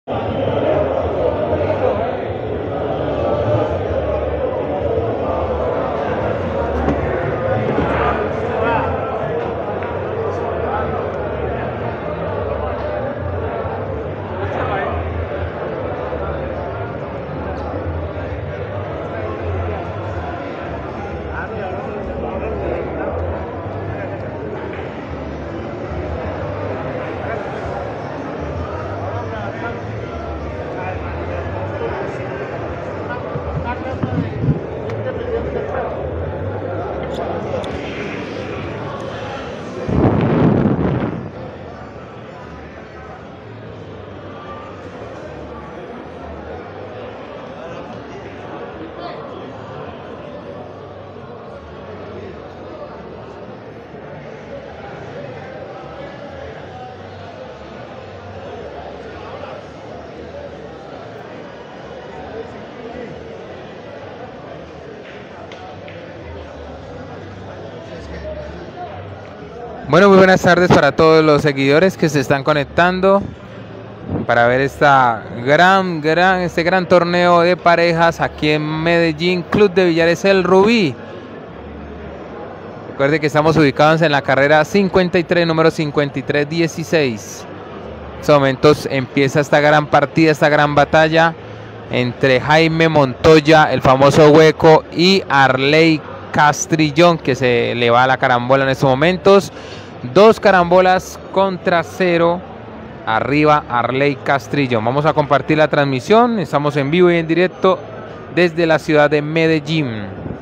Bueno, muy buenas tardes para todos los seguidores que se están conectando para ver este gran torneo de parejas aquí en Medellín, Club de Billares El Rubí. Recuerde que estamos ubicados en la carrera 53, número 5316. En estos momentos empieza esta gran partida, esta gran batalla entre Jaime Montoya, el famoso Hueco, y Arley Castrillón, que se le va a la carambola en estos momentos. 2 carambolas contra 0. Arriba Arley Castrillón. Vamos a compartir la transmisión. Estamos en vivo y en directo desde la ciudad de Medellín.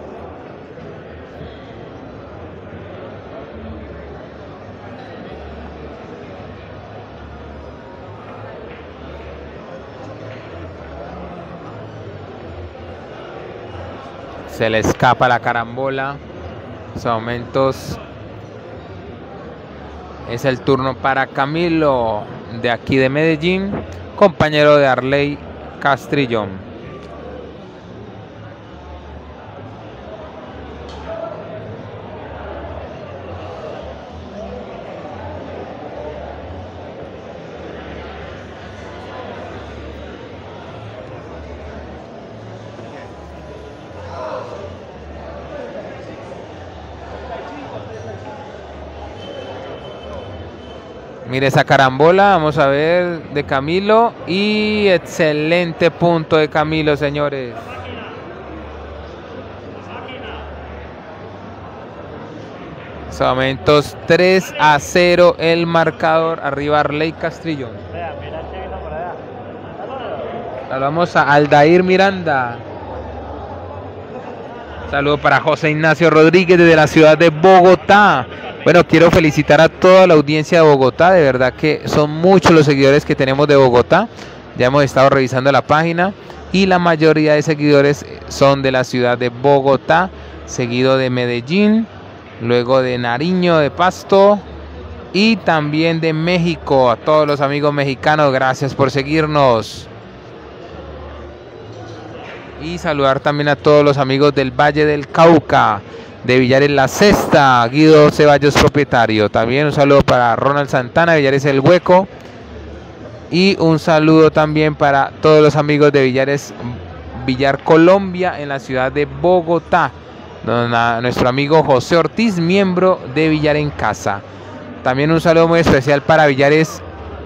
Se le escapa la carambola. En estos momentos es el turno para Camilo, de aquí de Medellín, compañero de Arley Castrillón. Mire esa carambola, vamos a ver, de Camilo, y excelente punto de Camilo, señores. En estos momentos 3-0 el marcador, arriba Arley Castrillón. Saludamos a Aldair Miranda. Saludo para José Ignacio Rodríguez desde la ciudad de Bogotá. Bueno, quiero felicitar a toda la audiencia de Bogotá, de verdad que son muchos los seguidores que tenemos de Bogotá. Ya hemos estado revisando la página y la mayoría de seguidores son de la ciudad de Bogotá, seguido de Medellín, luego de Nariño, de Pasto y también de México. A todos los amigos mexicanos, gracias por seguirnos. Y saludar también a todos los amigos del Valle del Cauca, de Villares La Cesta, Guido Ceballos propietario. También un saludo para Ronald Santana, Villares El Hueco. Y un saludo también para todos los amigos de Villar Colombia, en la ciudad de Bogotá. Nuestro amigo José Ortiz, miembro de Villar en Casa. También un saludo muy especial para Villares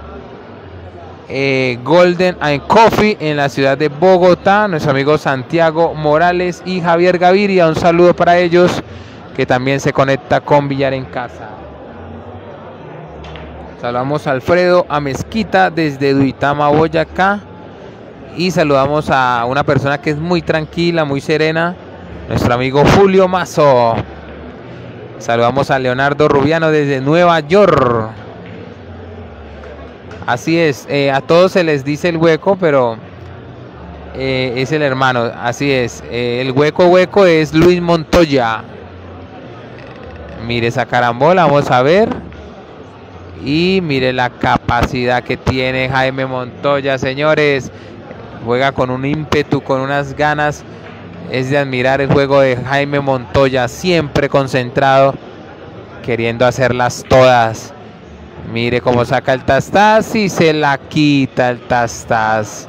Golden and Coffee, en la ciudad de Bogotá, nuestro amigo Santiago Morales y Javier Gaviria. Un saludo para ellos, que también se conecta con Villar en Casa. Saludamos a Alfredo Amezquita desde Duitama, Boyacá. Y saludamos a una persona que es muy tranquila, muy serena, nuestro amigo Julio Mazo. Saludamos a Leonardo Rubiano desde Nueva York. Así es, a todos se les dice el Hueco, pero es el hermano, así es. El hueco es Luis Montoya. Mire esa carambola, vamos a ver. Y mire la capacidad que tiene Jaime Montoya, señores. Juega con un ímpetu, con unas ganas. Es de admirar el juego de Jaime Montoya, siempre concentrado, queriendo hacerlas todas. Mire cómo saca el Tastás y se la quita el Tastás.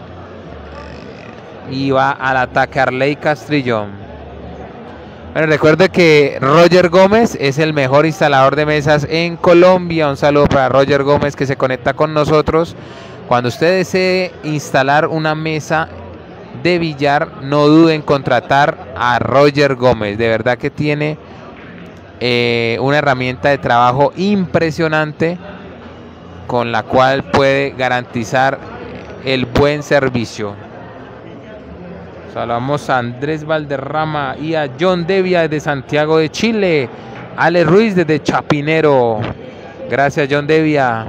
Y va al ataque Arley Castrillón. Bueno, recuerde que Roger Gómez es el mejor instalador de mesas en Colombia. Un saludo para Roger Gómez que se conecta con nosotros. Cuando usted desee instalar una mesa de billar, no duden en contratar a Roger Gómez. De verdad que tiene una herramienta de trabajo impresionante con la cual puede garantizar el buen servicio. Saludamos a Andrés Valderrama y a John Devia desde Santiago de Chile. Ale Ruiz desde Chapinero. Gracias, John Devia.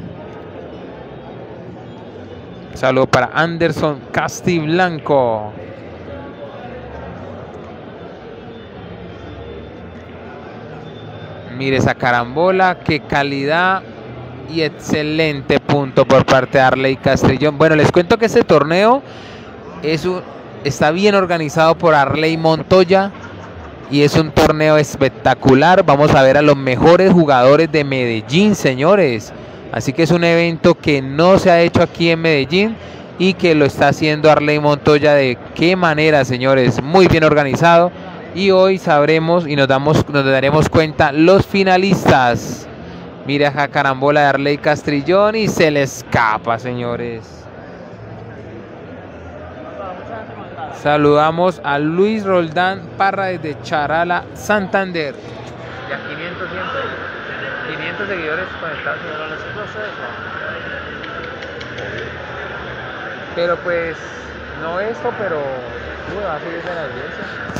Saludo para Anderson Castiblanco. Mire esa carambola, qué calidad y excelente punto por parte de Arley Castrillón. Bueno, les cuento que este torneo está bien organizado por Arley Montoya y es un torneo espectacular. Vamos a ver a los mejores jugadores de Medellín, señores. Así que es un evento que no se ha hecho aquí en Medellín y que lo está haciendo Arley Montoya. De qué manera, señores, muy bien organizado. Y hoy sabremos y nos daremos cuenta los finalistas. Mira esa carambola de Arley Castrillón y se le escapa, señores. Saludamos a Luis Roldán Parra desde Charala, Santander. Ya 500 siempre. 500 seguidores conectados. Pero pues, no esto, pero va a seguir en la audiencia.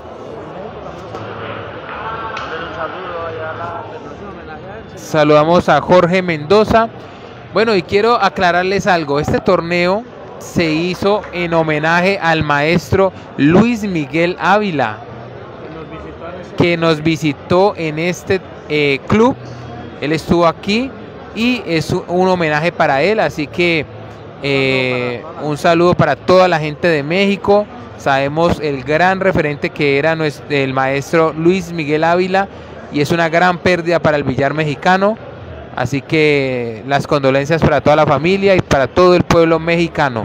Saludamos a Jorge Mendoza. Bueno, y quiero aclararles algo. Este torneo se hizo en homenaje al maestro Luis Miguel Ávila, que nos visitó en este club. Él estuvo aquí y es un homenaje para él. Así que un saludo para toda la gente de México. Sabemos el gran referente que era el maestro Luis Miguel Ávila y es una gran pérdida para el billar mexicano. Así que las condolencias para toda la familia y para todo el pueblo mexicano.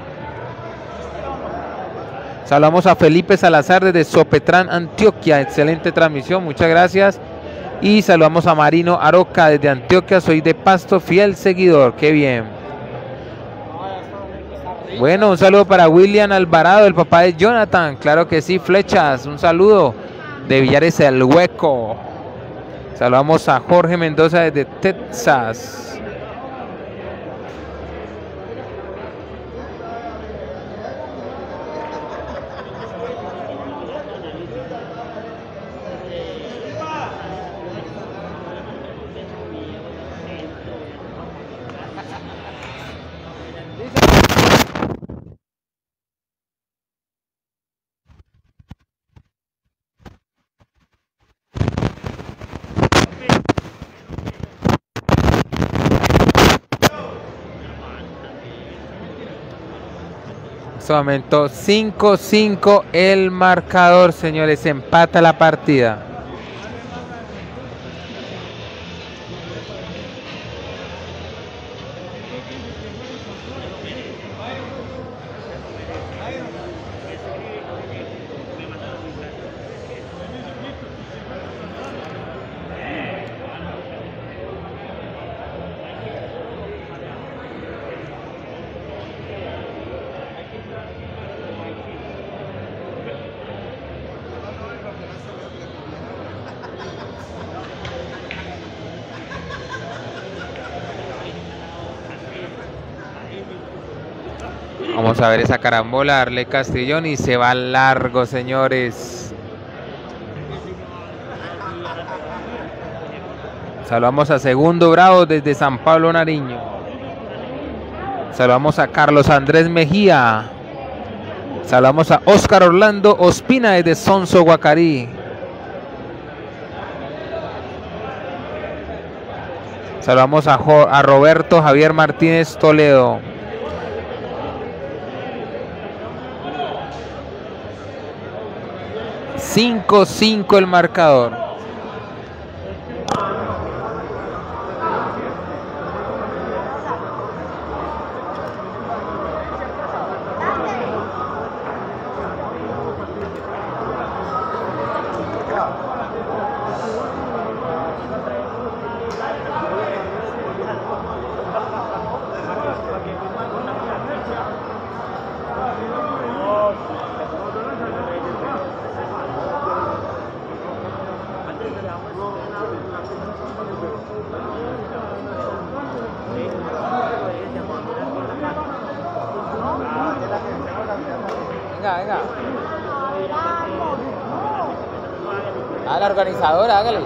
Saludamos a Felipe Salazar desde Sopetrán, Antioquia. Excelente transmisión, muchas gracias. Y saludamos a Marino Aroca desde Antioquia. Soy de Pasto, fiel seguidor. Qué bien. Bueno, un saludo para William Alvarado, el papá de Jonathan. Claro que sí, flechas. Un saludo de Villares el Hueco. Saludamos a Jorge Mendoza desde Texas. En este momento 5-5 el marcador, señores, empata la partida. Vamos a ver esa carambola, Arley Castrillón, y se va largo, señores. Saludamos a Segundo Bravo desde San Pablo, Nariño. Saludamos a Carlos Andrés Mejía. Saludamos a Oscar Orlando Ospina desde Sonso, Guacarí. Saludamos a Roberto Javier Martínez Toledo. $5-5 el marcador. venga, venga. Ah, la organizadora, hágale.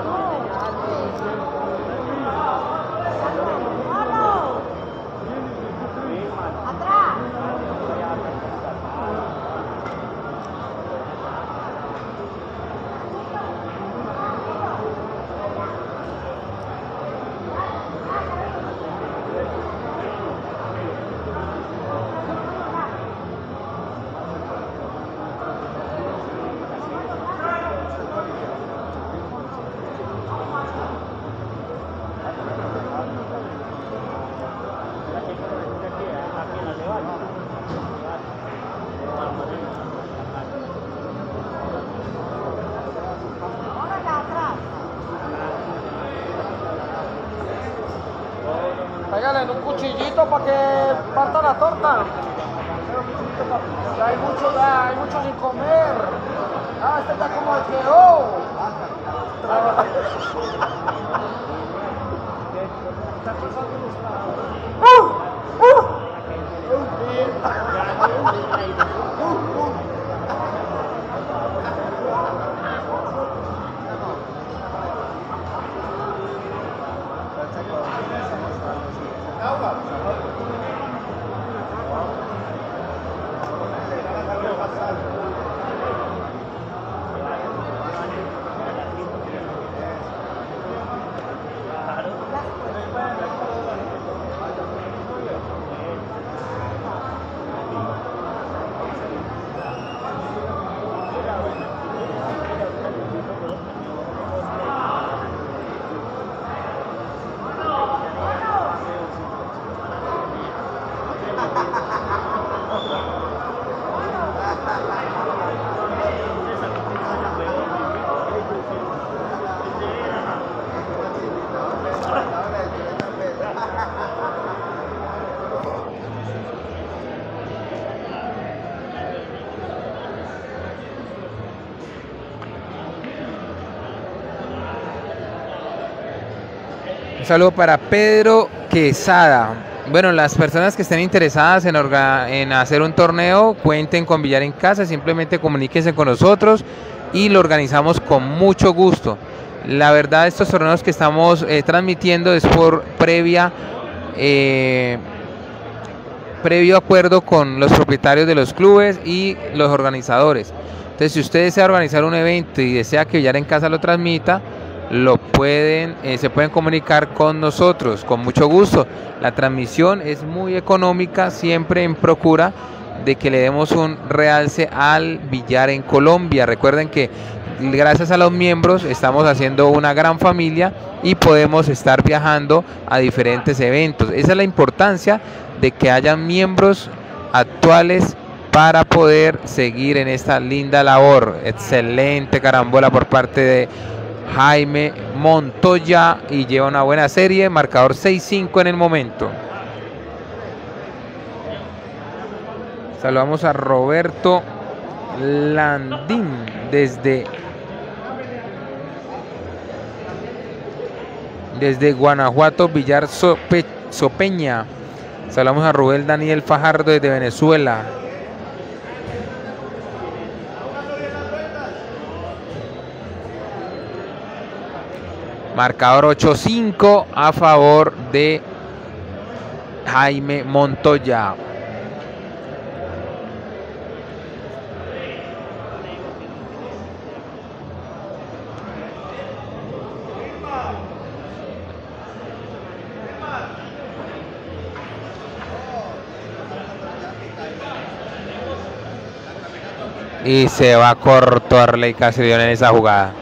Pégale en un cuchillito para que parta la torta. Ya hay mucho sin comer. Ah, este está como el quedó. Un saludo para Pedro Quesada. Bueno, las personas que estén interesadas en hacer un torneo, cuenten con Billar en Casa, simplemente comuníquense con nosotros y lo organizamos con mucho gusto. La verdad, estos torneos que estamos transmitiendo es por previo acuerdo con los propietarios de los clubes y los organizadores. Entonces, si usted desea organizar un evento y desea que Billar en Casa lo transmita, se pueden comunicar con nosotros con mucho gusto. La transmisión es muy económica, siempre en procura de que le demos un realce al billar en Colombia. Recuerden que gracias a los miembros estamos haciendo una gran familia y podemos estar viajando a diferentes eventos. Esa es la importancia de que haya miembros actuales para poder seguir en esta linda labor. Excelente carambola por parte de Jaime Montoya y lleva una buena serie, marcador 6-5 en el momento. Saludamos a Roberto Landín desde Guanajuato, Villar Sopeña. Saludamos a Rubén Daniel Fajardo desde Venezuela. Marcador 8-5 a favor de Jaime Montoya. Y se va corto Arley Castellón en esa jugada.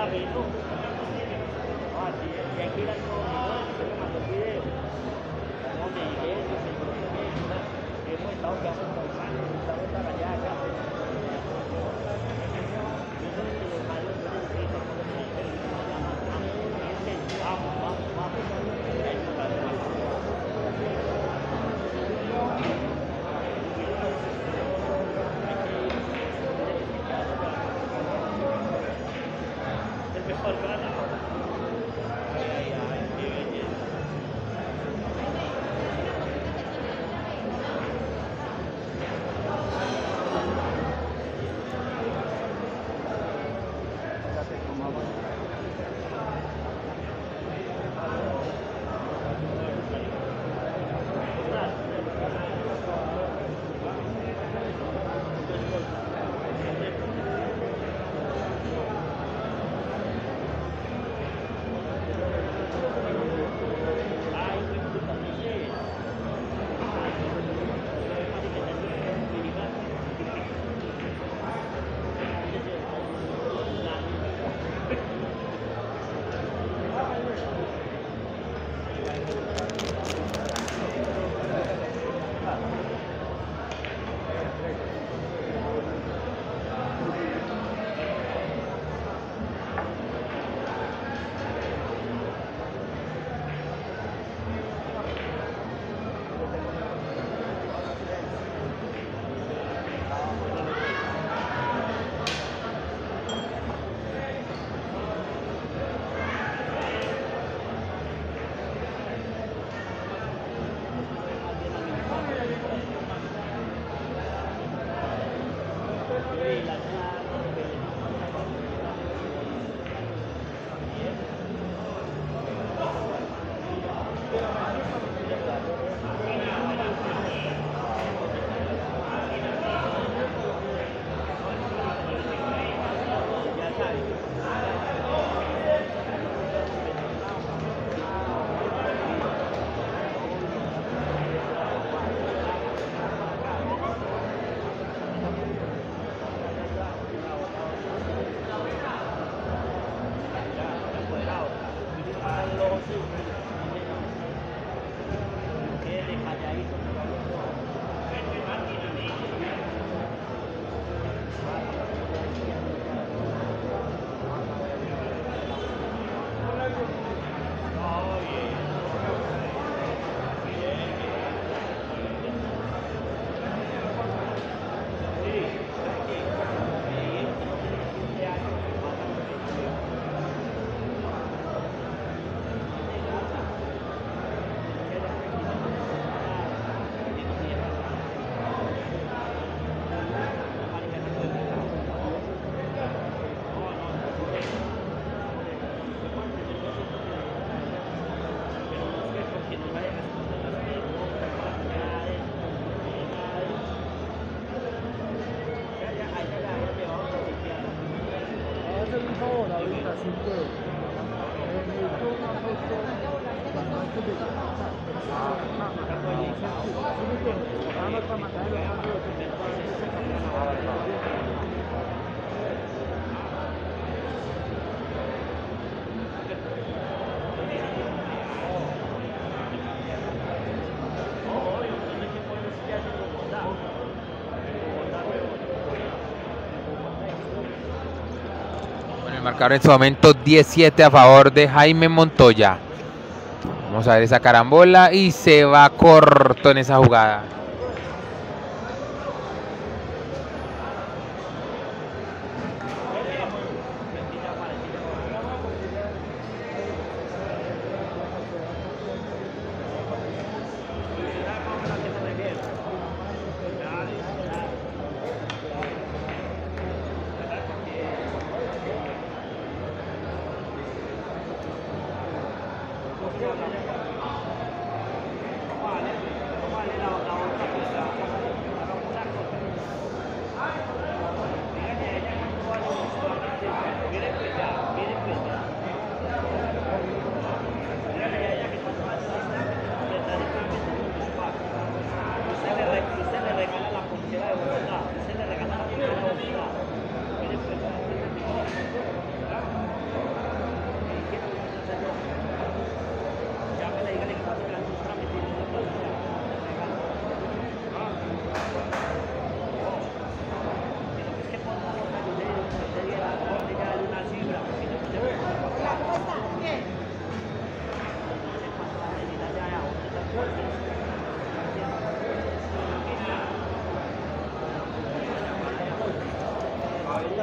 Marcador en su momento 17 a favor de Jaime Montoya. Vamos a ver esa carambola y se va corto en esa jugada.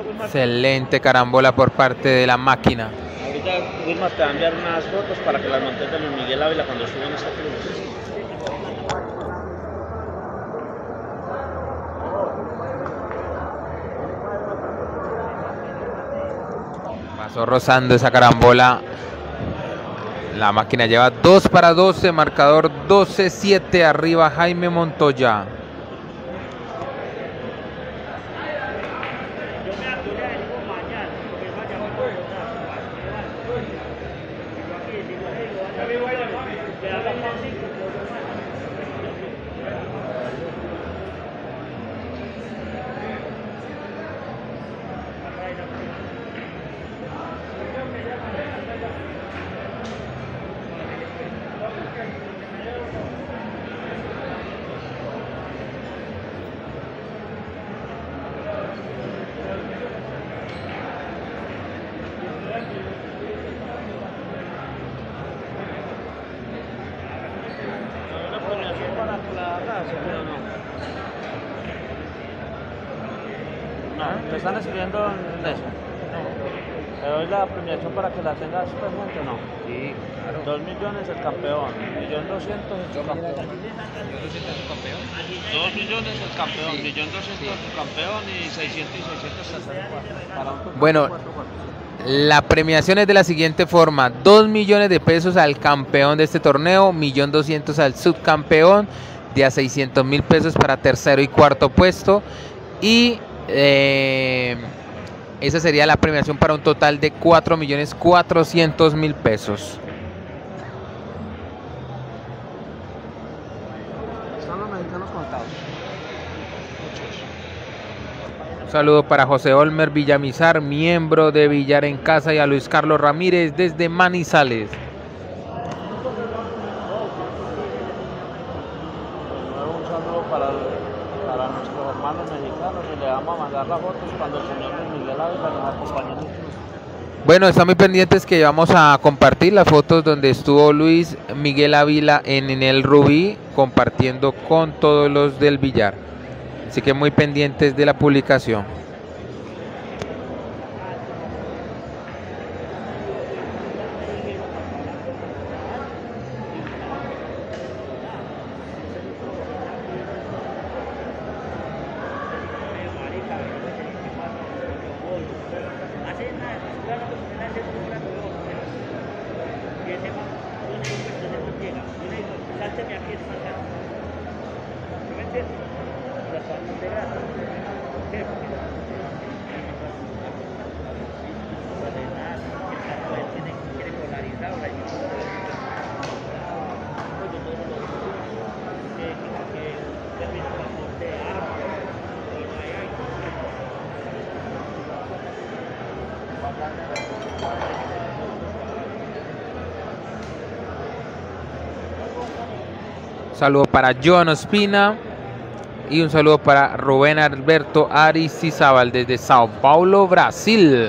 Excelente carambola por parte de la máquina. Ahorita Wilmar te va a enviar unas fotos para que las montes de Luis Miguel Ávila cuando suben esta cruz. Pasó rozando esa carambola. La máquina lleva 2 para 12, marcador 12-7 arriba Jaime Montoya. ¿Te están escribiendo en eso? ¿Te doy la premiación para que la tengas presente o no? Sí, claro. 2 millones el campeón, 1.200.000 el campeón. 2 millones el campeón, 1.200.000 el campeón y 600 y 600 tercer cuarto. Bueno, la premiación es de la siguiente forma: 2 millones de pesos al campeón de este torneo, 1.200.000 al subcampeón, de a 600.000 pesos para tercero y cuarto puesto, y esa sería la premiación para un total de 4.400.000 pesos. Están los mexicanos contados. Un saludo para José Olmer Villamizar, miembro de Villar en Casa, y a Luis Carlos Ramírez desde Manizales. Un saludo para nuestros hermanos mexicanos y le vamos a mandar las fotos cuando el señor Luis Miguel Ávila nos acompañe. Bueno, están muy pendientes que vamos a compartir las fotos donde estuvo Luis Miguel Ávila en el Rubí compartiendo con todos los del Villar. Así que muy pendientes de la publicación. Un saludo para John Ospina y un saludo para Rubén Alberto Aristizábal desde Sao Paulo, Brasil.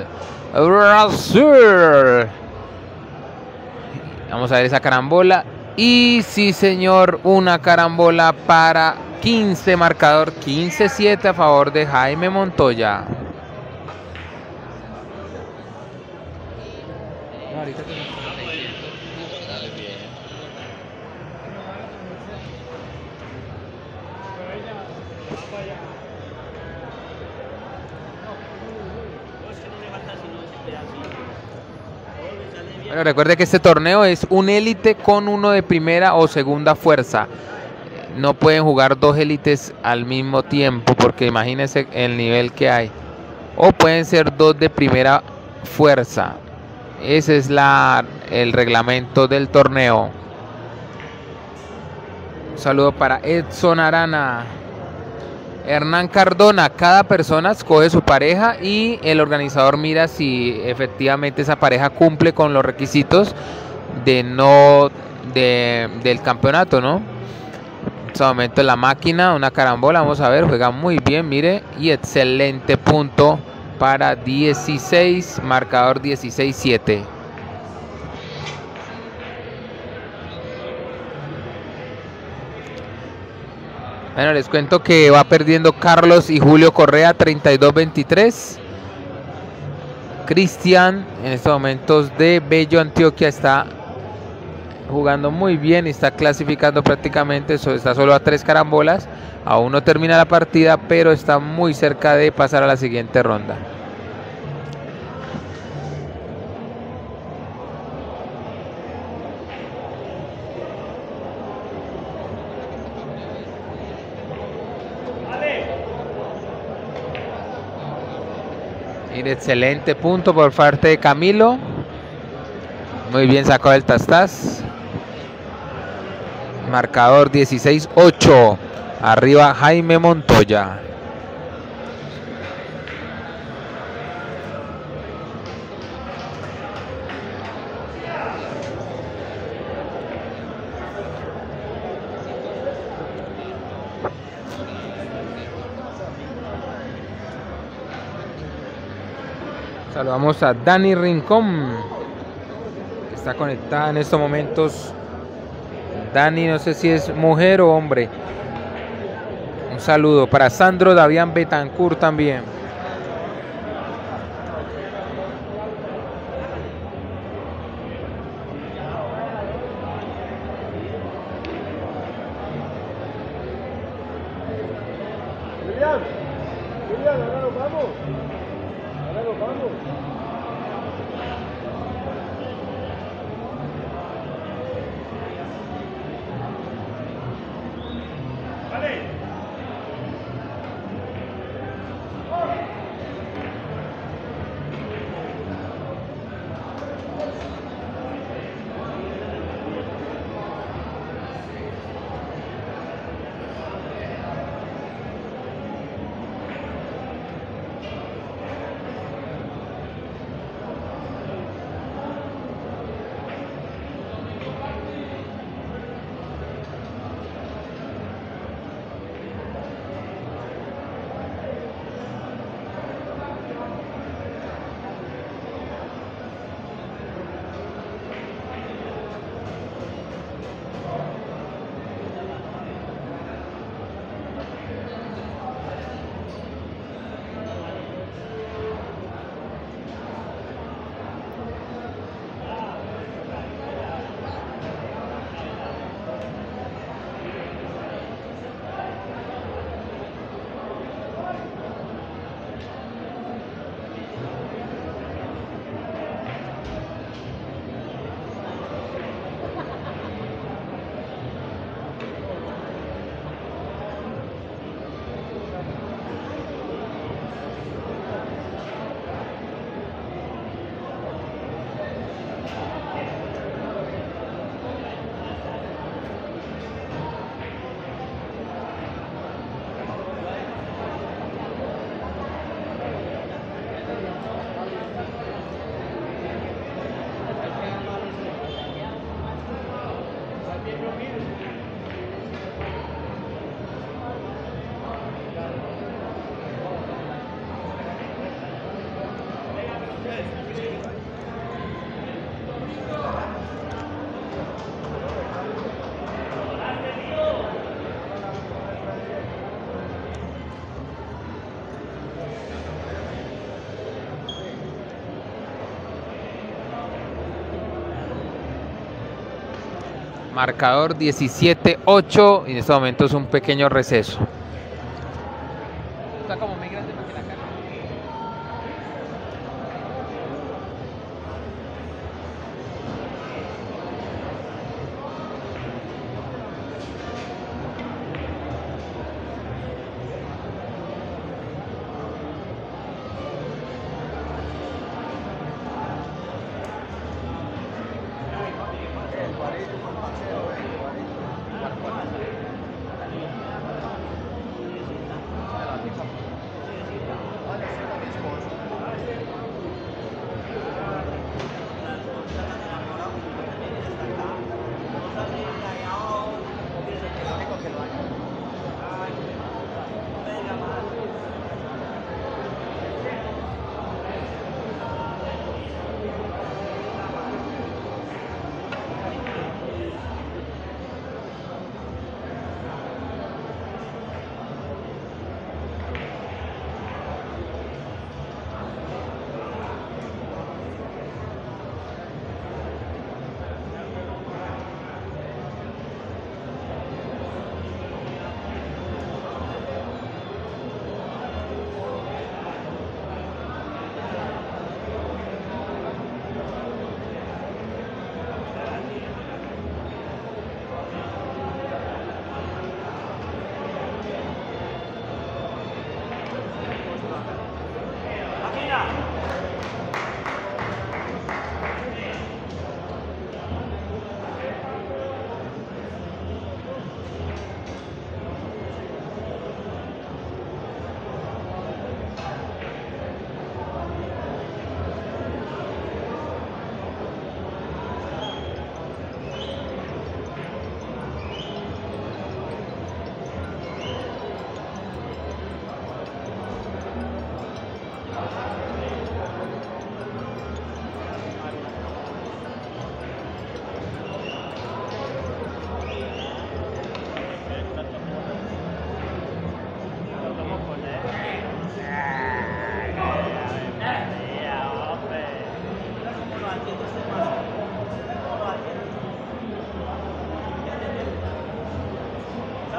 Vamos a ver esa carambola. Y sí, señor, una carambola para 15, marcador 15-7 a favor de Jaime Montoya. Bueno, recuerde que este torneo es un élite con uno de primera o segunda fuerza. No pueden jugar dos élites al mismo tiempo porque imagínense el nivel que hay. O pueden ser dos de primera fuerza. Ese es el reglamento del torneo. Un saludo para Edson Arana. Hernán Cardona, cada persona escoge su pareja y el organizador mira si efectivamente esa pareja cumple con los requisitos del campeonato, ¿no? En este momento la máquina, una carambola, vamos a ver, juega muy bien, mire, y excelente punto para 16, marcador 16-7. Bueno, les cuento que va perdiendo Carlos y Julio Correa 32-23. Cristian, en estos momentos de Bello Antioquia, está jugando muy bien y está clasificando prácticamente, está solo a 3 carambolas, aún no termina la partida, pero está muy cerca de pasar a la siguiente ronda. Y excelente punto por parte de Camilo. Muy bien sacado el Tastás. Marcador 16-8. Arriba Jaime Montoya. Saludamos a Dani Rincón, que está conectada en estos momentos. Dani, no sé si es mujer o hombre. Un saludo para Sandro Davián Betancourt también. William, ahora nos vamos. Ahora nos vamos. Marcador 17-8 y en este momento es un pequeño receso. Está como muy grande para que la cargue.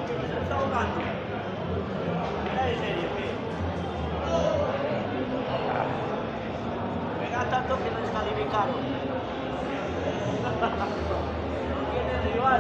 Venga tanto que nos descalificaron. No tiene rival.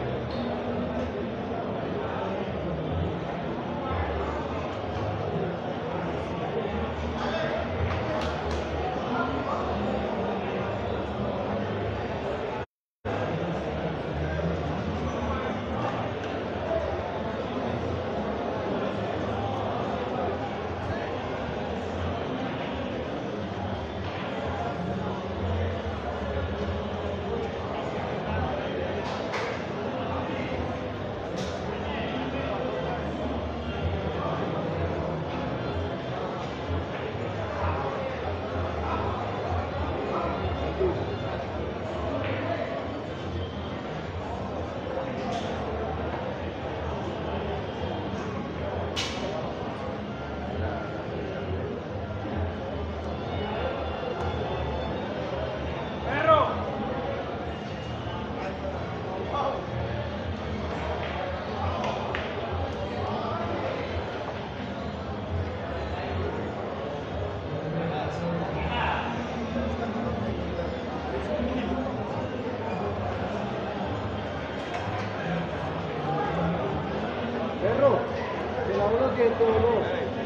Perro, de la 1 que todo no.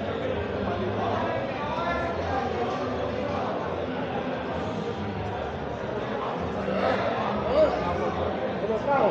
¿Cómo trajo?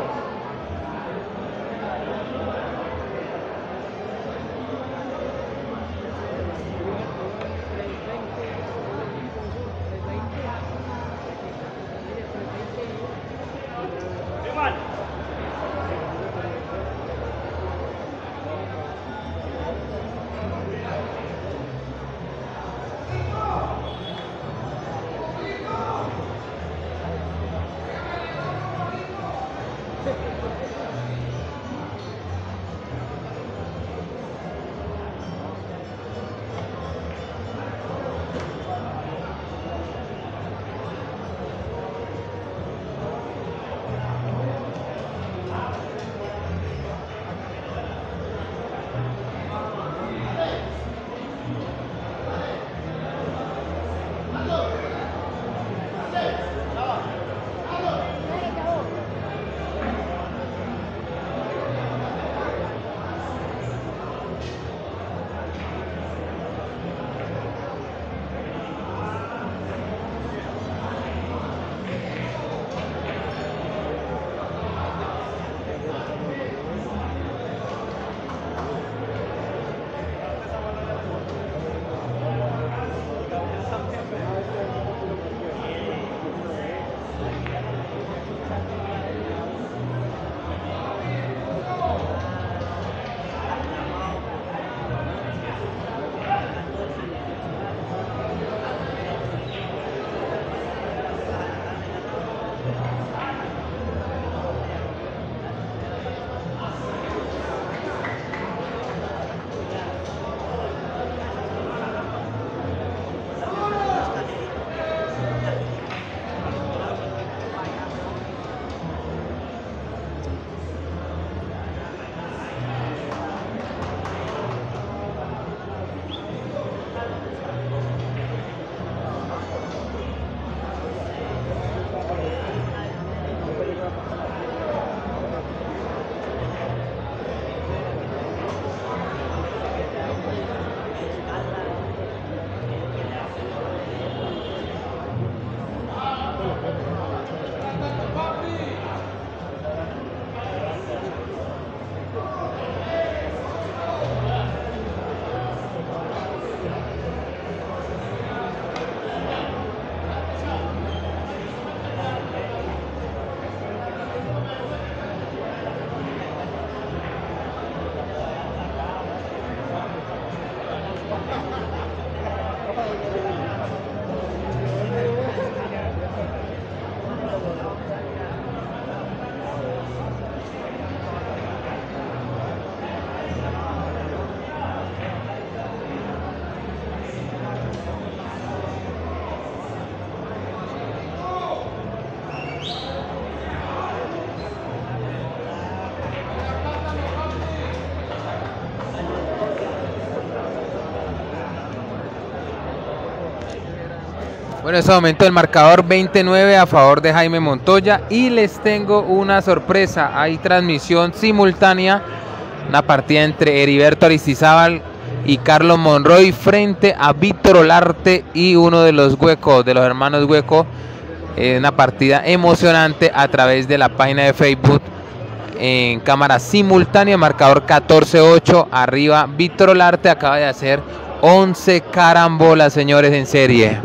Bueno, en este momento el marcador 29 a favor de Jaime Montoya y les tengo una sorpresa. Hay transmisión simultánea, una partida entre Heriberto Aristizábal y Carlos Monroy frente a Víctor Olarte y uno de los Huecos, de los hermanos Hueco. Una partida emocionante a través de la página de Facebook en cámara simultánea, marcador 14-8, arriba Víctor Olarte, acaba de hacer 11 carambolas, señores, en serie.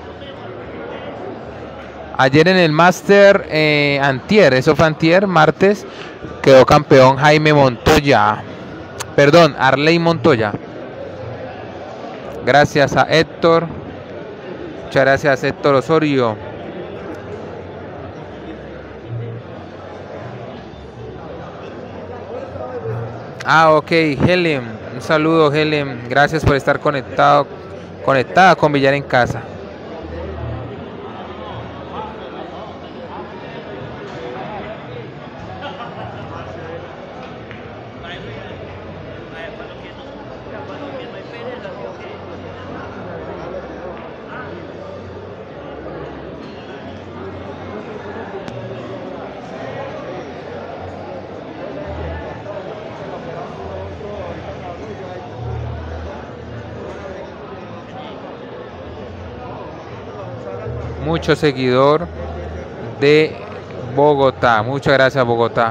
Ayer en el Master, antier, eso fue antier, martes, quedó campeón Jaime Montoya, perdón, Arley Montoya. Gracias a Héctor, muchas gracias Héctor Osorio. Ah, ok, Helen, un saludo Helen, gracias por estar conectada con Billar en Casa. Mucho seguidor de Bogotá. Muchas gracias, Bogotá.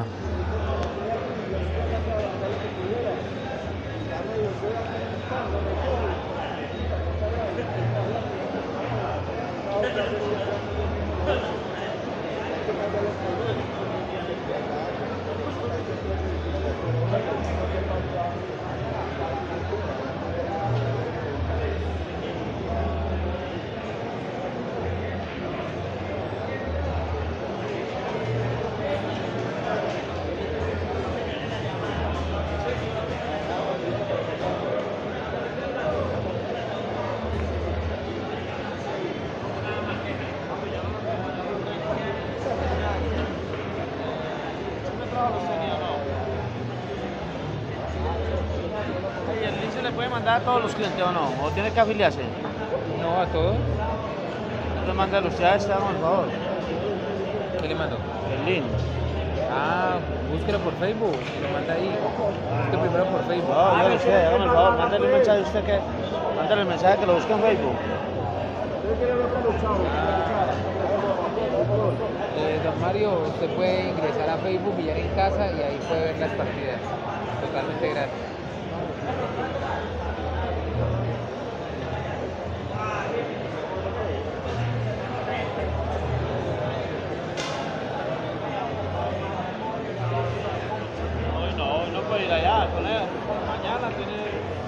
¿A todos los clientes o no? ¿O tiene que afiliarse? No, a todos. Le manda a usted a este, por favor. ¿Qué le mandó? El link. Ah, búsquelo por Facebook y lo manda ahí. Busque primero por Facebook. No, yo lo sé, hágame el favor, mándale un mensaje a usted que... Mándale el mensaje que lo busque en Facebook. Don Mario, usted puede ingresar a Facebook Billar en Casa y ahí puede ver las partidas. Totalmente gratis. Hoy no puede ir allá con él. Mañana tiene...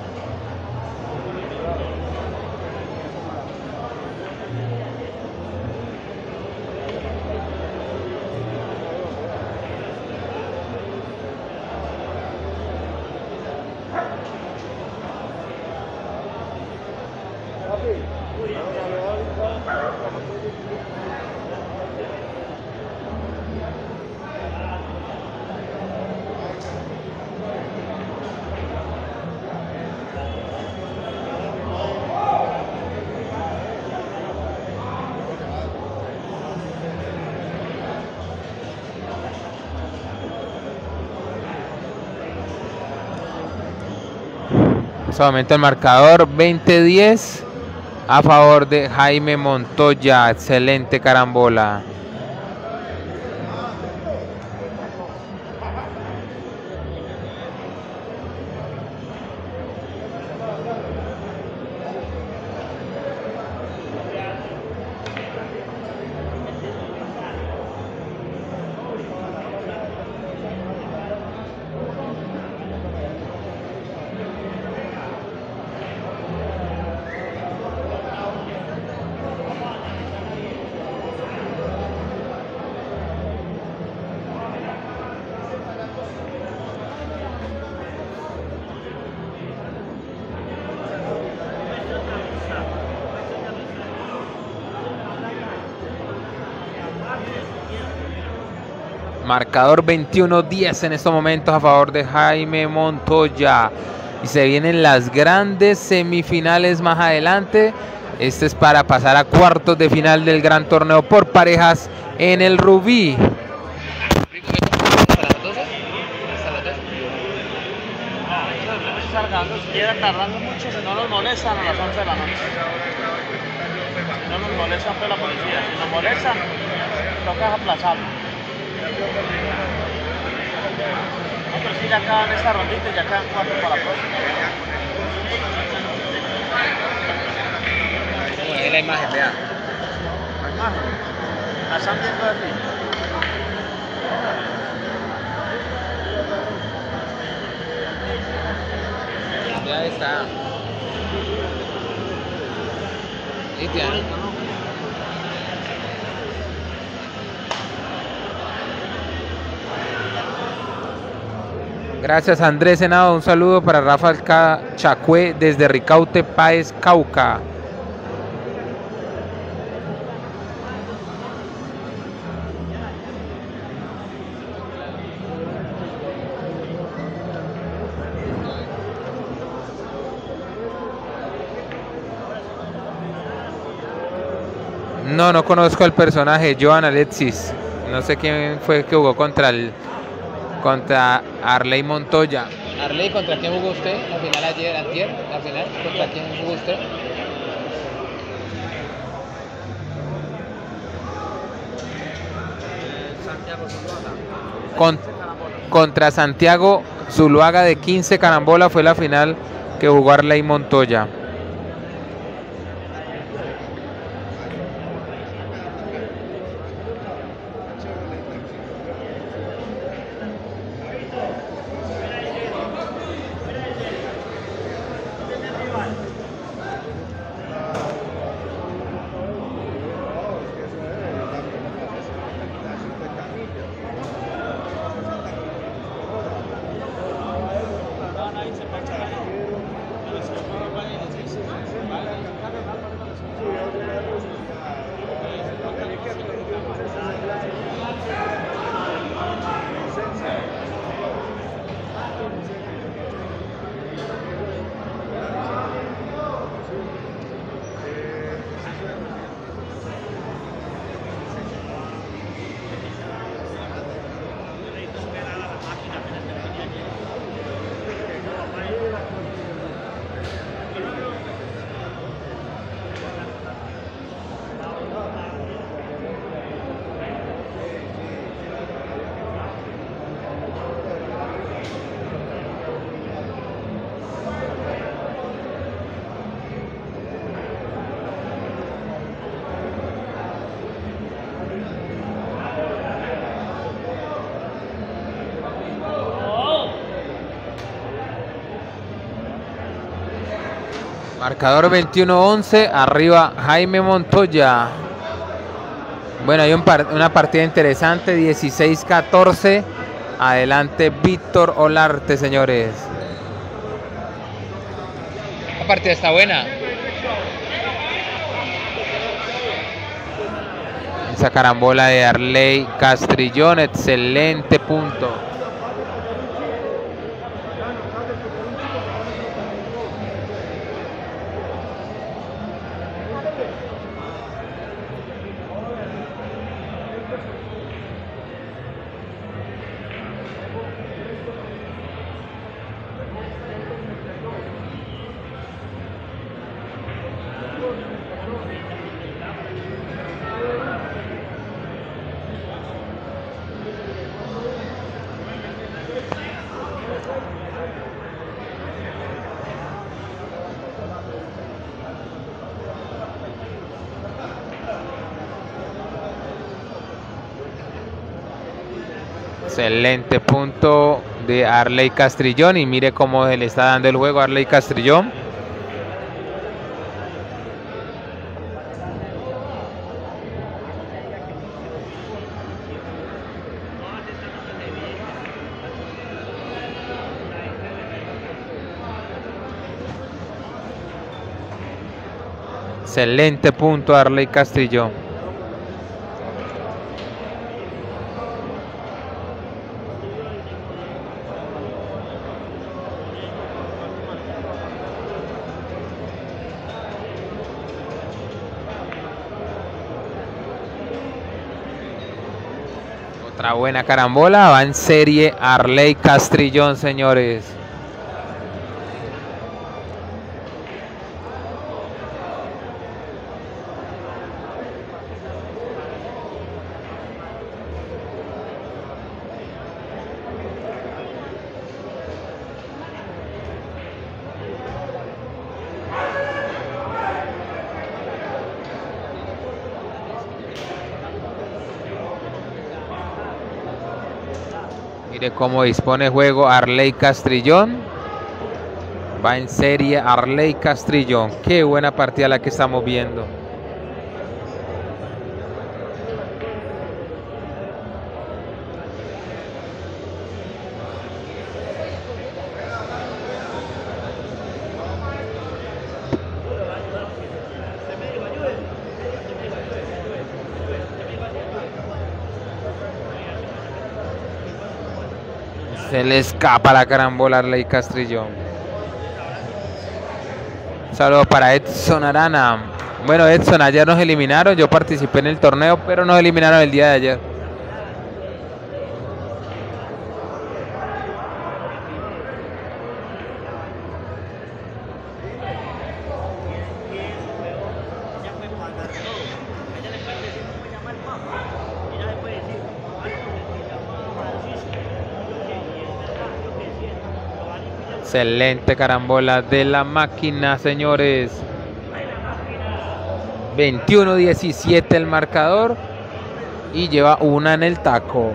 Solamente el marcador 20-10 a favor de Jaime Montoya. Excelente carambola. Marcador 21-10 en estos momentos a favor de Jaime Montoya. Y se vienen las grandes semifinales más adelante. Este es para pasar a cuartos de final del gran torneo por parejas en el Rubí. Si queda tardando mucho, si no nos molestan a las 11 de la noche. Si no nos molestan pues la policía, si nos molestan, toca aplazarlo. No, pero sí, ya acaban esta rondita y ya quedan 4 para la próxima. Ahí la imagen, vea. La imagen, la están viendo así. Ya está. Gracias Andrés Senado, un saludo para Rafael Chacue desde Ricaute, Páez, Cauca. No conozco al personaje, Joan Alexis. No sé quién fue que jugó contra Arley Montoya. Arley, ¿contra quién jugó usted? La final antier, la final, ¿contra quién jugó usted? Santiago Zuluaga. Contra Santiago Zuluaga de 15 carambola fue la final que jugó Arley Montoya. Marcador 21-11, arriba Jaime Montoya. Bueno, hay una partida interesante, 16-14. Adelante Víctor Olarte, señores. La partida está buena. Esa carambola de Arley Castrillón, excelente punto. Excelente punto de Arley Castrillón y mire cómo se le está dando el juego a Arley Castrillón. Excelente punto Arley Castrillón. Otra buena carambola. Va en serie Arley Castrillón, señores. Mire cómo dispone juego Arley Castrillón. Va en serie Arley Castrillón. Qué buena partida la que estamos viendo. Se le escapa la carambola a Arley Castrillón. Un saludo para Edson Arana. Bueno, Edson, ayer nos eliminaron. Yo participé en el torneo, pero nos eliminaron el día de ayer. Excelente carambola de la máquina, señores. 21-17 el marcador y lleva una en el taco.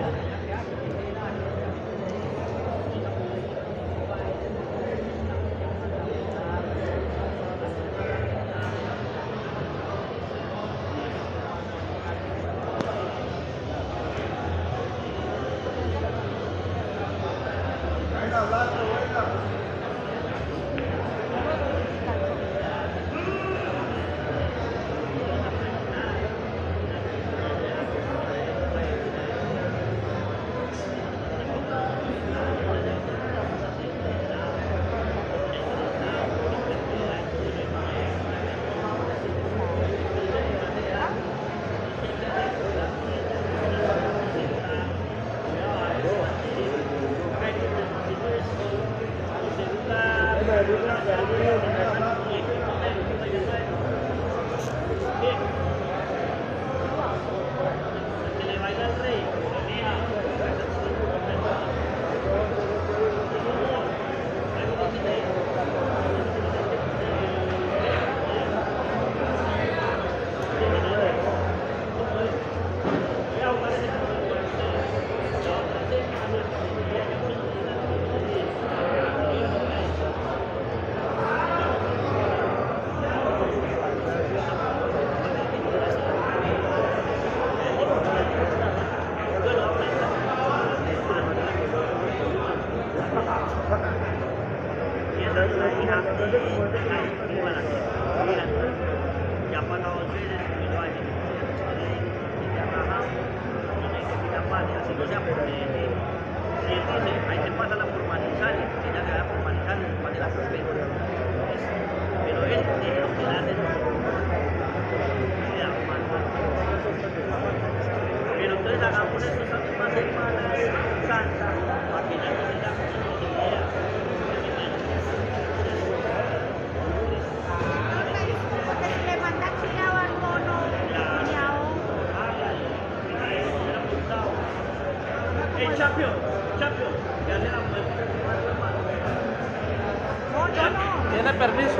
Tiene permiso.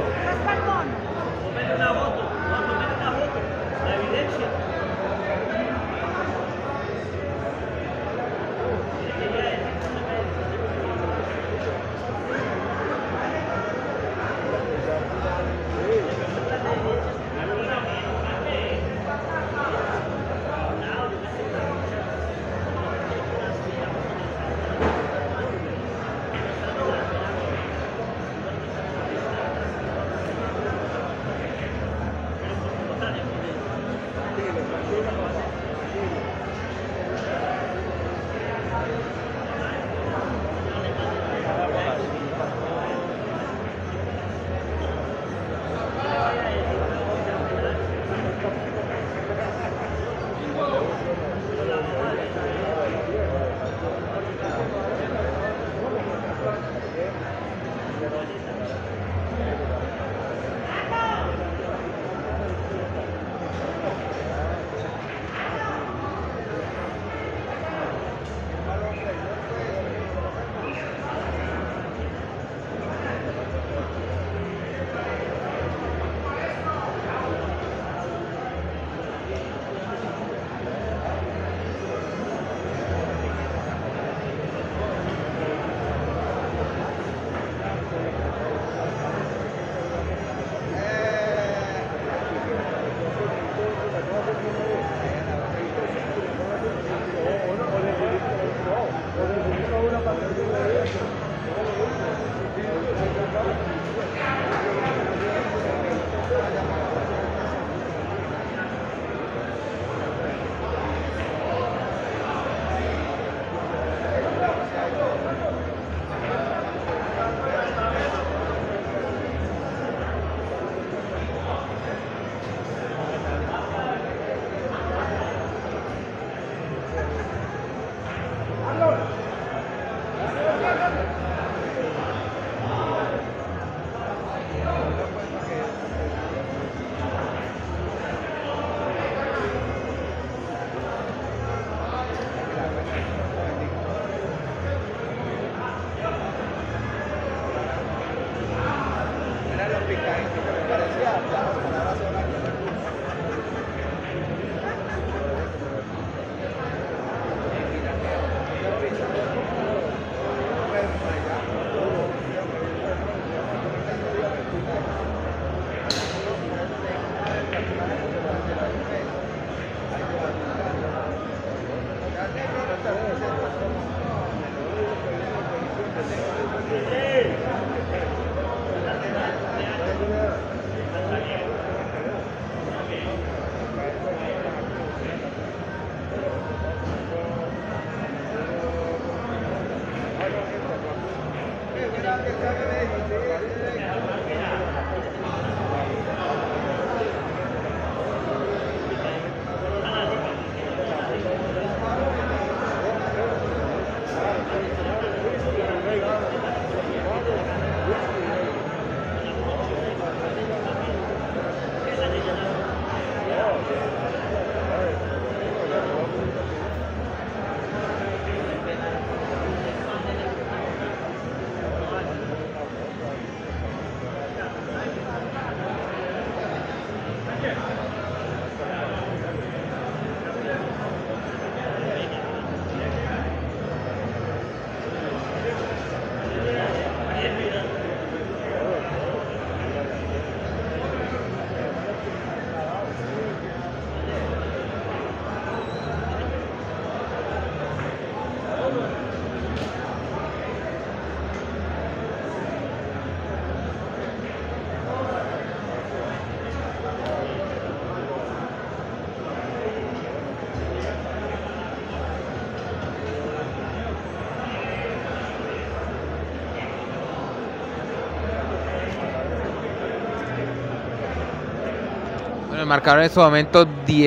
El marcador en este momento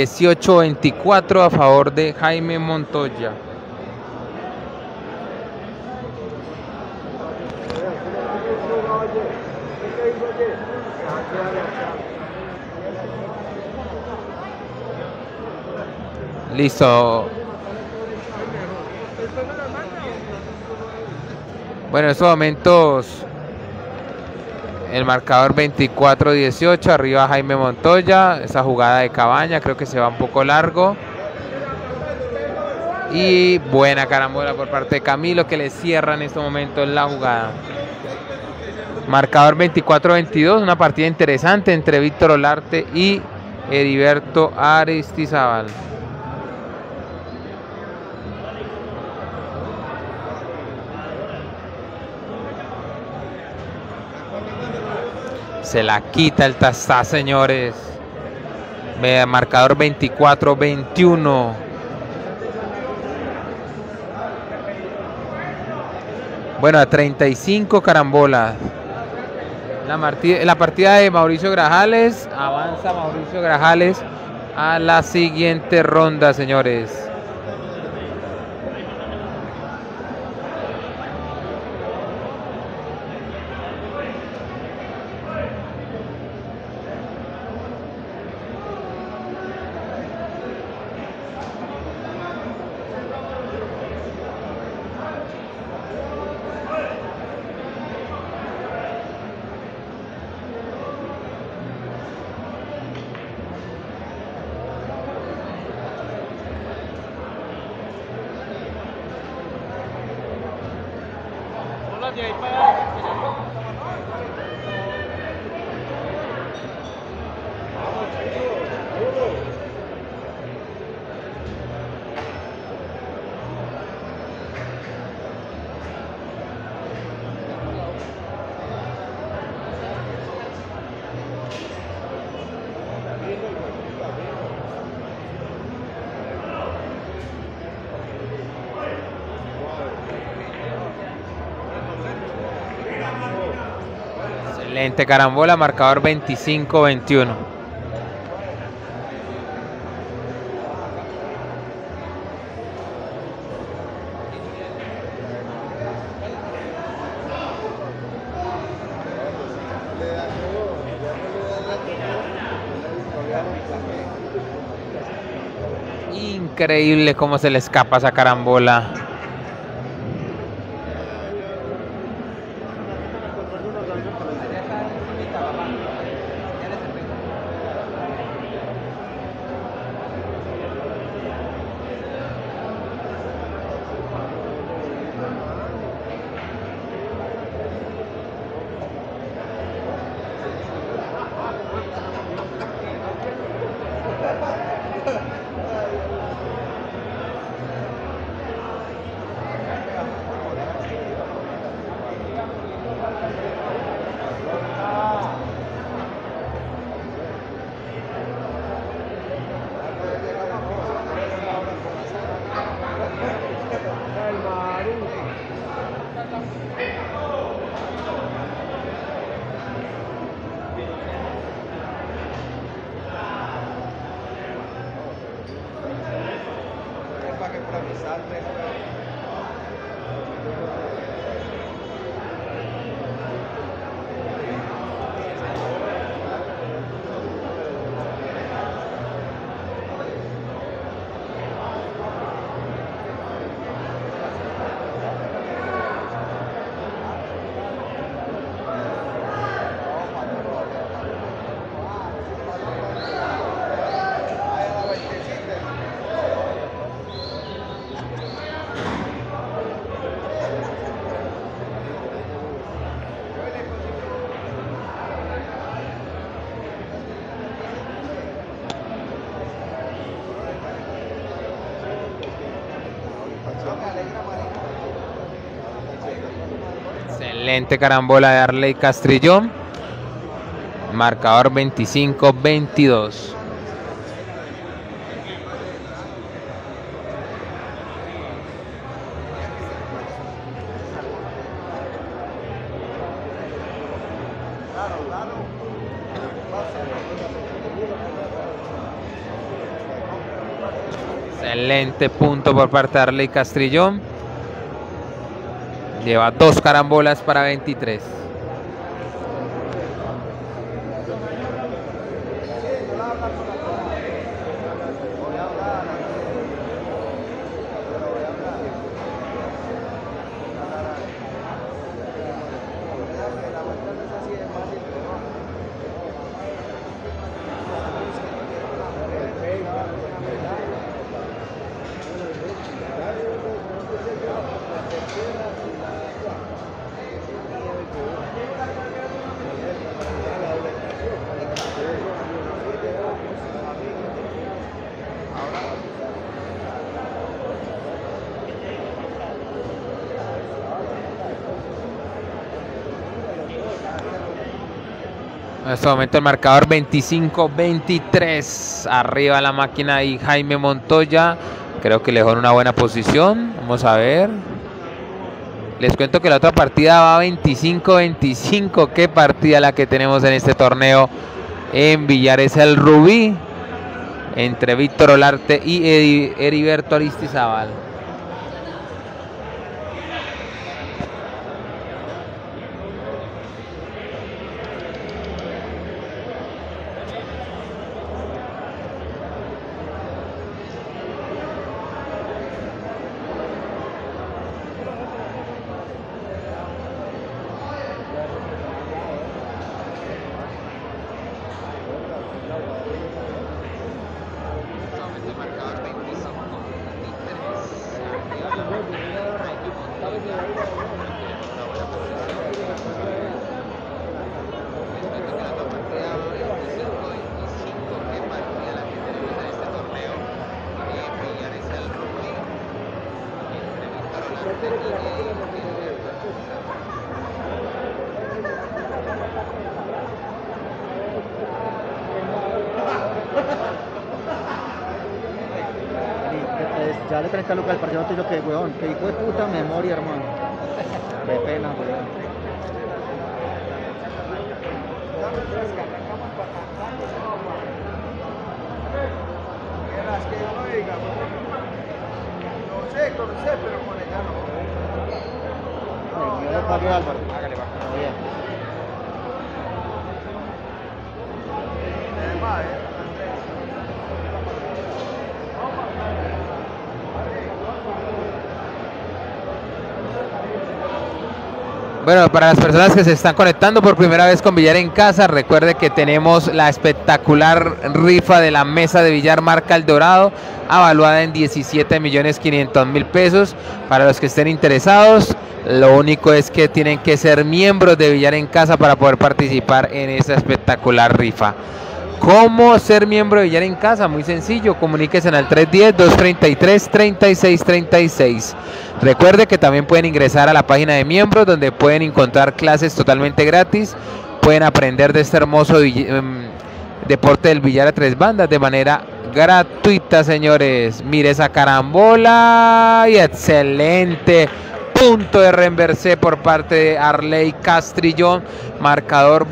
18-24 a favor de Jaime Montoya. Listo. Bueno, en estos momentos el marcador 24-18, arriba Jaime Montoya. Esa jugada de Cabaña creo que se va un poco largo. Y buena carambola por parte de Camilo, que le cierra en este momento la jugada. Marcador 24-22, una partida interesante entre Víctor Olarte y Heriberto Aristizábal. Se la quita el Tastá, señores. Marcador 24-21. Bueno, a 35 carambolas. La partida de Mauricio Grajales. Avanza Mauricio Grajales a la siguiente ronda, señores. ahí para Excelente carambola, marcador 25-21. Increíble cómo se le escapa esa carambola. Excelente carambola de Arley Castrillón. Marcador 25-22. Excelente punto por parte de Arley Castrillón. Lleva 2 carambolas para 23. En este momento el marcador 25-23. Arriba la máquina y Jaime Montoya. Creo que le dejó en una buena posición. Vamos a ver. Les cuento que la otra partida va 25-25. Qué partida la que tenemos en este torneo en Villares el Rubí. Entre Víctor Olarte y Heriberto Aristizábal. Ya le 30 lucas al partido tuyo que, weón, que hijo de puta memoria, hermano. Qué pena, weón. Que yo no diga, no sé, pero con ella no. Yo le pagué a Álvaro. Hágale, va. Está bien. Bueno, para las personas que se están conectando por primera vez con Billar en Casa, recuerde que tenemos la espectacular rifa de la mesa de billar marca El Dorado, avaluada en 17.500.000 pesos. Para los que estén interesados, lo único es que tienen que ser miembros de Billar en Casa para poder participar en esa espectacular rifa. ¿Cómo ser miembro de Billar en Casa? Muy sencillo, comuníquese al 310-233-3636. Recuerde que también pueden ingresar a la página de miembros, donde pueden encontrar clases totalmente gratis. Pueden aprender de este hermoso deporte del billar a tres bandas de manera gratuita, señores. Mire esa carambola y excelente punto de renversé por parte de Arley Castrillón, marcador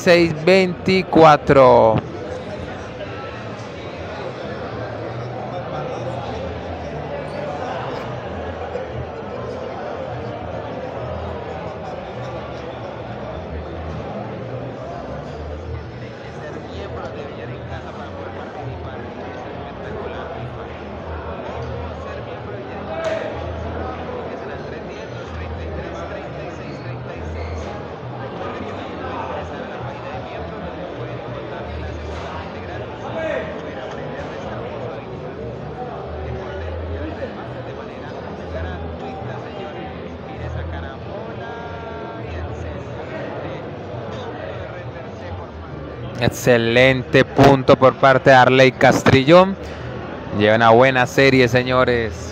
26-24. Excelente punto por parte de Arley Castrillón. Lleva una buena serie, señores.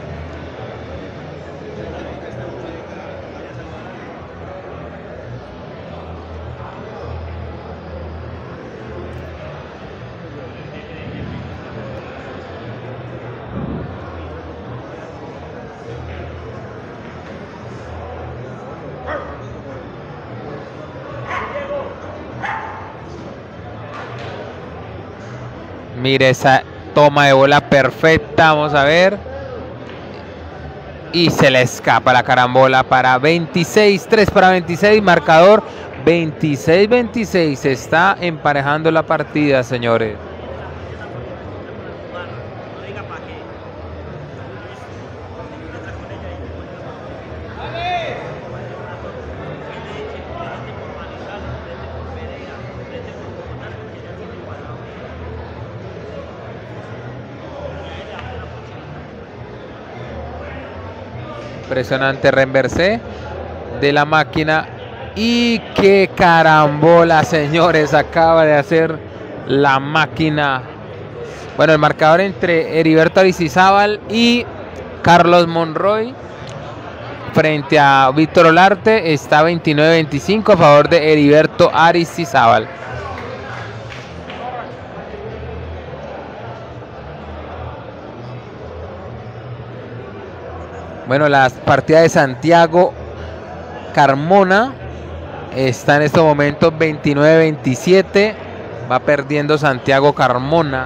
Mire esa toma de bola perfecta, vamos a ver. Y se le escapa la carambola para 26, 3 para 26, marcador 26-26. Se está emparejando la partida, señores. Impresionante renversé de la máquina. Y qué carambola, señores, acaba de hacer la máquina. Bueno, el marcador entre Heriberto Aristizábal y Carlos Monroy frente a Víctor Olarte está 29-25 a favor de Heriberto Aristizábal. Bueno, la partida de Santiago Carmona está en estos momentos 29-27. Va perdiendo Santiago Carmona.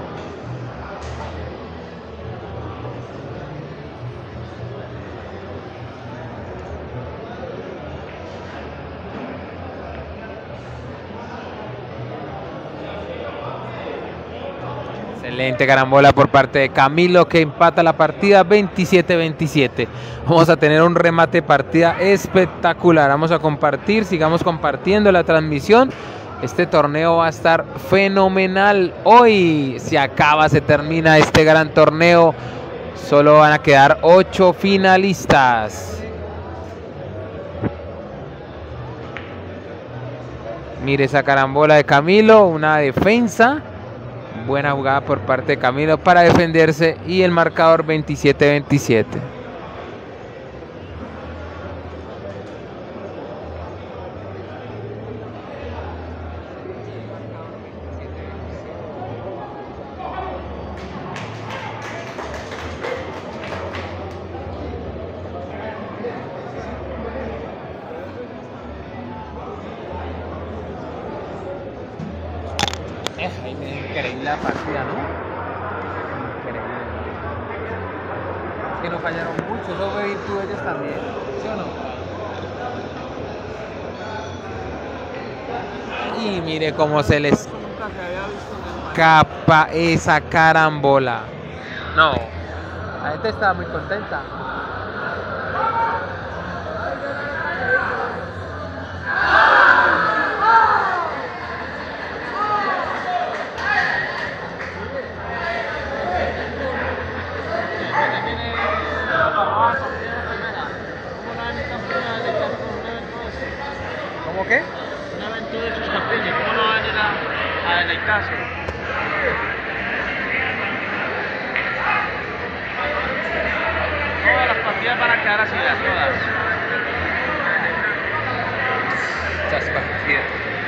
Excelente carambola por parte de Camilo, que empata la partida 27-27. Vamos a tener un remate de partida espectacular. Vamos a compartir, sigamos compartiendo la transmisión. Este torneo va a estar fenomenal. Hoy se acaba, se termina este gran torneo. Solo van a quedar 8 finalistas. Mire esa carambola de Camilo, una defensa. Buena jugada por parte de Camilo para defenderse y el marcador 27-27. Increíble la partida, ¿no? Increíble. Es que no fallaron mucho, eso fue virtud de ellos también, ¿sí o no? Y mire cómo se les escapa esa carambola. No, la gente estaba muy contenta. ¿Cómo qué? Un evento de esos campeones, ¿cómo no van a ir a deleitarse? Todas las partidas van a quedar así, todas. Muchas partidas.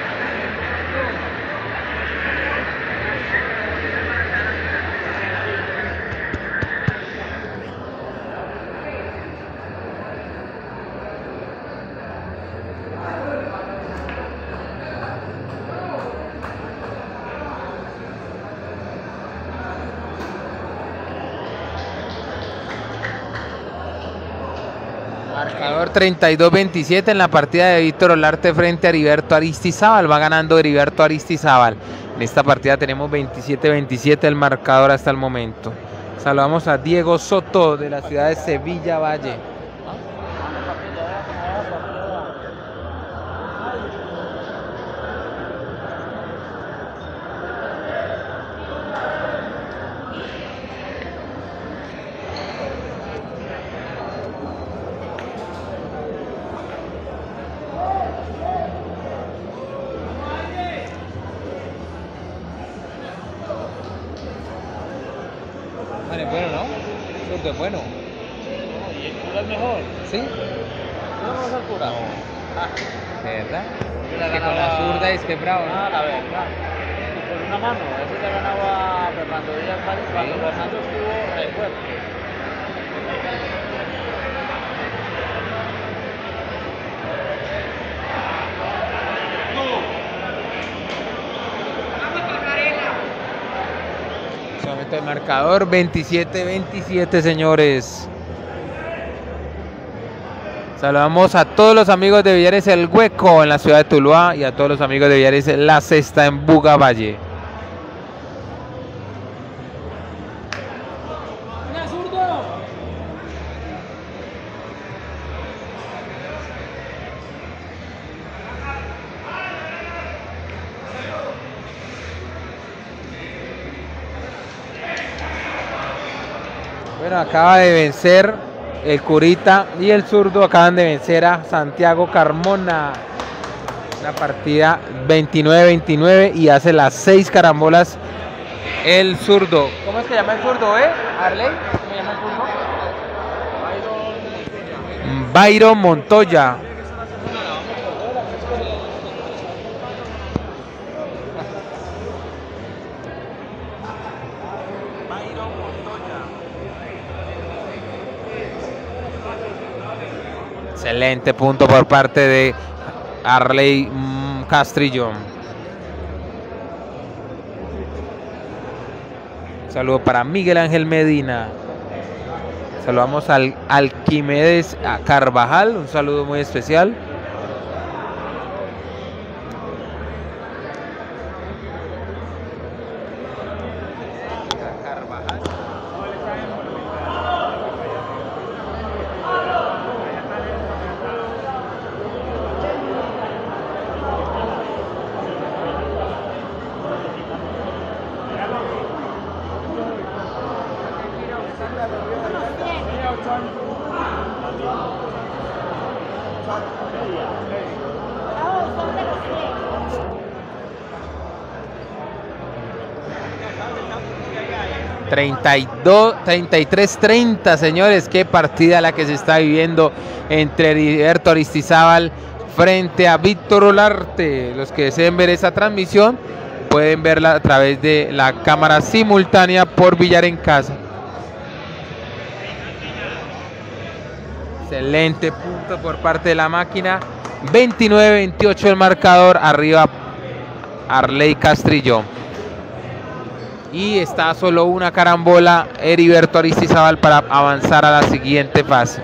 Marcador 32-27 en la partida de Víctor Olarte frente a Heriberto Aristizábal. Va ganando Heriberto Aristizábal. En esta partida tenemos 27-27 el marcador hasta el momento. Saludamos a Diego Soto de la ciudad de Sevilla Valle. Vale, bueno, ¿no? Zurdo es bueno. ¿Y el cura es mejor? ¿Sí? ¿No vamos al cura? ¿De verdad? Yo le Es que con ganaba- la zurda es que bravo, ¿no? Ah, la verdad. Y por una mano, ese le ganaba a Fernando Díaz Valle cuando Fernando estuvo fuerte. Solamente el marcador 27-27, señores. Saludamos a todos los amigos de Villares El Hueco en la ciudad de Tuluá y a todos los amigos de Villares La Cesta en Bugavalle. Bueno, acaba de vencer el Curita y el zurdo, acaban de vencer a Santiago Carmona. La partida 29-29 y hace las 6 carambolas el zurdo. ¿Cómo es que llama el zurdo, Arley? ¿Cómo llama el zurdo? Byron Montoya. Excelente punto por parte de Arley Castrillo. Un saludo para Miguel Ángel Medina. Saludamos al Alquimedes Carvajal. Un saludo muy especial. ...32, 33-30, señores. Qué partida la que se está viviendo entre Heriberto Aristizábal frente a Víctor Olarte. Los que deseen ver esa transmisión pueden verla a través de la cámara simultánea por Villar en Casa. Excelente punto por parte de la máquina. 29-28 el marcador. Arriba Arley Castrillo. Y está solo una carambola Heriberto Aristizábal para avanzar a la siguiente fase.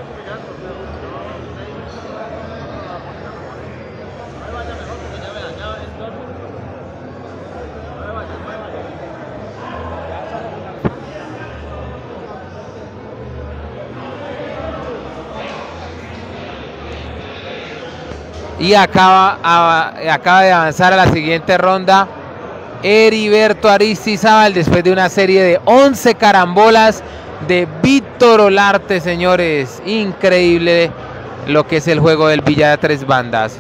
Y acaba de avanzar a la siguiente ronda Heriberto Aristizábal después de una serie de 11 carambolas de Víctor Olarte, señores. Increíble lo que es el juego del billar a tres bandas.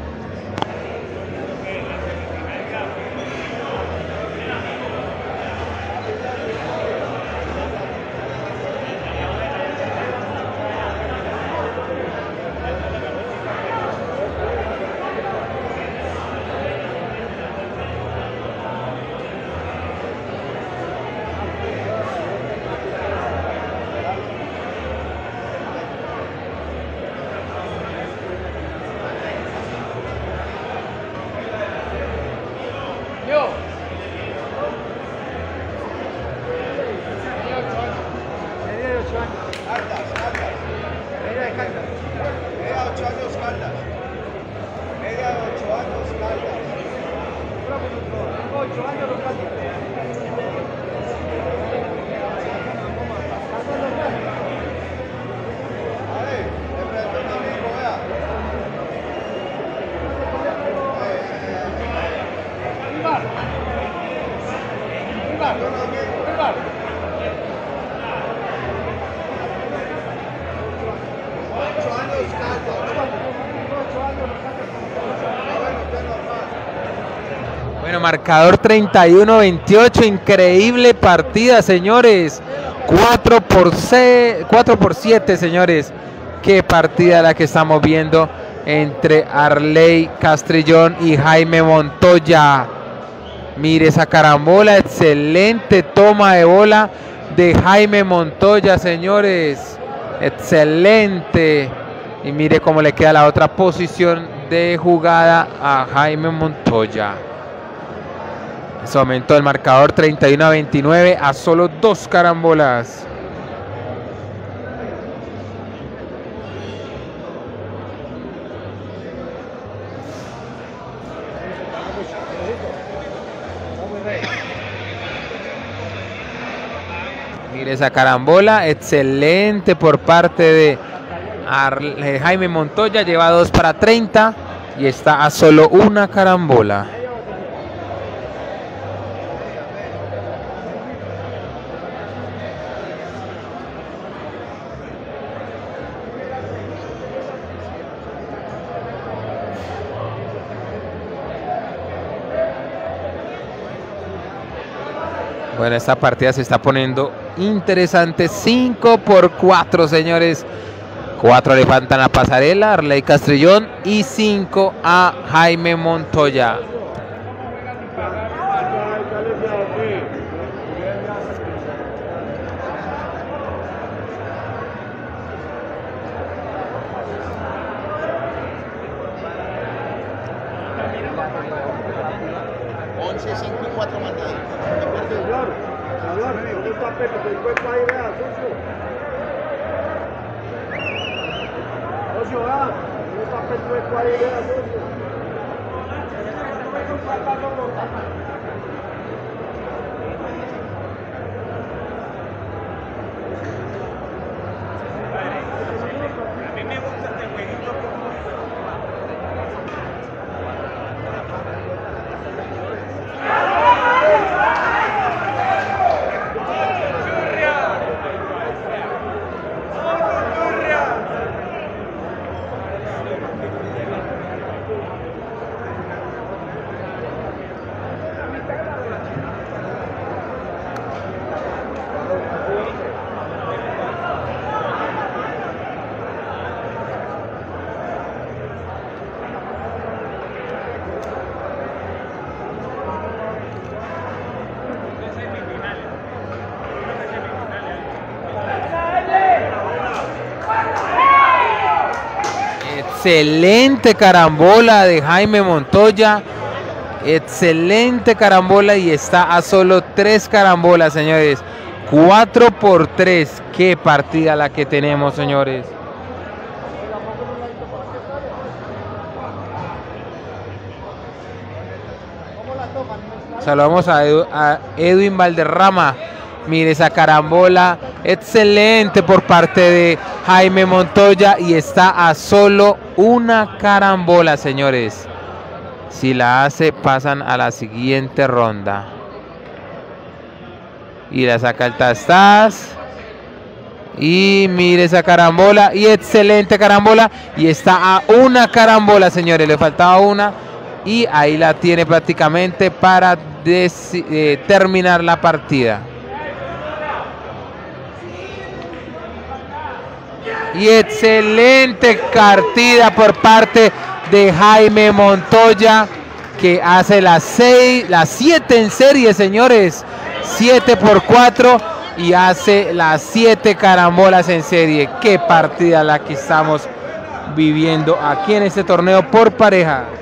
Bueno, marcador 31-28, increíble partida, señores. 4 por 7, señores. Qué partida la que estamos viendo entre Arley Castrillón y Jaime Montoya. Mire esa carambola, excelente toma de bola de Jaime Montoya, señores. Excelente. Y mire cómo le queda la otra posición de jugada a Jaime Montoya. En ese momento el marcador 31-29 a solo 2 carambolas. Mire esa carambola, excelente por parte de Jaime Montoya, lleva 2 para 30 y está a solo una carambola. Bueno, esta partida se está poniendo interesante. 5 por 4, señores. 4 le faltan a Pasarela, Arley Castrillón, y 5 a Jaime Montoya. Excelente carambola de Jaime Montoya. Excelente carambola y está a solo 3 carambolas, señores. 4 por 3. Qué partida la que tenemos, señores. Saludamos a Edwin Valderrama. Mire esa carambola, excelente por parte de Jaime Montoya y está a solo una carambola, señores. Si la hace, pasan a la siguiente ronda. Y la saca el Tastás. Y mire esa carambola, y excelente carambola, y está a una carambola, señores, le faltaba una. Y ahí la tiene prácticamente para terminar la partida. Y excelente partida por parte de Jaime Montoya, que hace las 7 en serie, señores. 7 por 4 y hace las 7 carambolas en serie. Qué partida la que estamos viviendo aquí en este torneo por pareja.